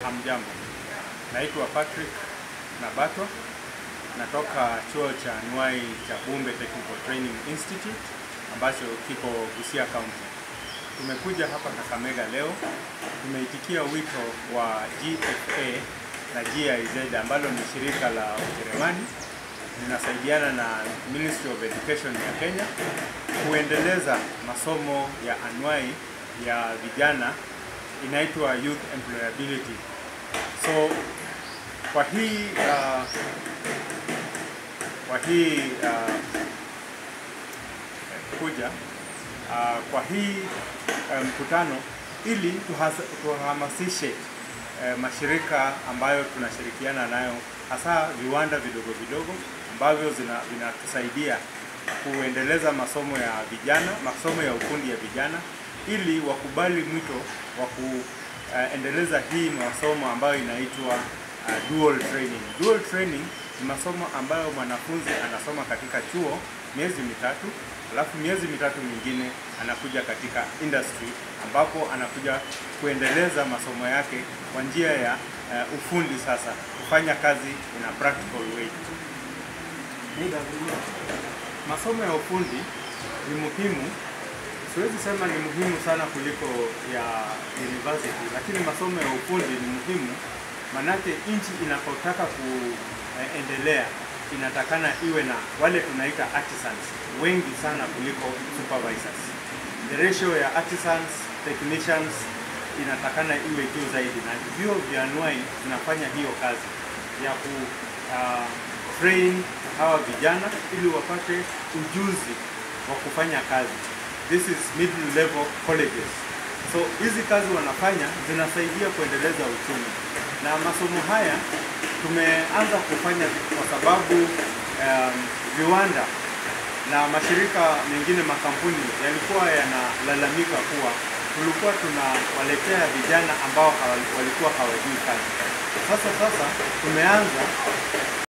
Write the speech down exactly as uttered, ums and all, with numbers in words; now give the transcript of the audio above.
Hamjambo, naitwa Patrick Nabato, natoka chuo cha anuai cha Bumbe Technical Training Institute ambacho kiko Busia County. Tumekuja hapa Kakamega leo, tumeitikia wito wa G F A na G I Z ambalo ni shirika la Ujerumani linasaidiana na Ministry of Education ya Kenya kuendeleza masomo ya anuai ya vijana inaitwa Youth Employability. So kwa hii uh, kwa hii uh, kuja uh, kwa hii mkutano um, ili tuhamasishe uh, mashirika ambayo tunashirikiana nayo, hasa viwanda vidogo vidogo ambavyo vinatusaidia kuendeleza masomo ya vijana, masomo ya ufundi ya vijana, ili wakubali mwito wa kuendeleza uh, hii masomo ambayo inaitwa uh, dual training. Dual training ni masomo ambayo mwanafunzi anasoma katika chuo miezi mitatu, alafu miezi mitatu mingine anakuja katika industry ambapo anakuja kuendeleza masomo yake kwa njia ya uh, ufundi, sasa kufanya kazi in a practical way. Masomo ya ufundi ni muhimu. Siwezi sema ni muhimu sana kuliko ya university, lakini masomo ya ufundi ni muhimu, manake nchi inapotaka kuendelea inatakana iwe na wale tunaita artisans wengi sana kuliko supervisors. The ratio ya artisans, technicians inatakana iwe juu zaidi, na vyuo vya anuai tunafanya hiyo kazi ya ku uh, train hawa vijana ili wapate ujuzi wa kufanya kazi. This is middle level colleges. So hizi kazi wanafanya zinasaidia kuendeleza uchumi, na masomo haya tumeanza kufanya kwa sababu um, viwanda na mashirika mengine, makampuni yalikuwa yanalalamika kuwa tulikuwa tunawaletea vijana ambao walikuwa hawajui kazi. Sasa sasa tumeanza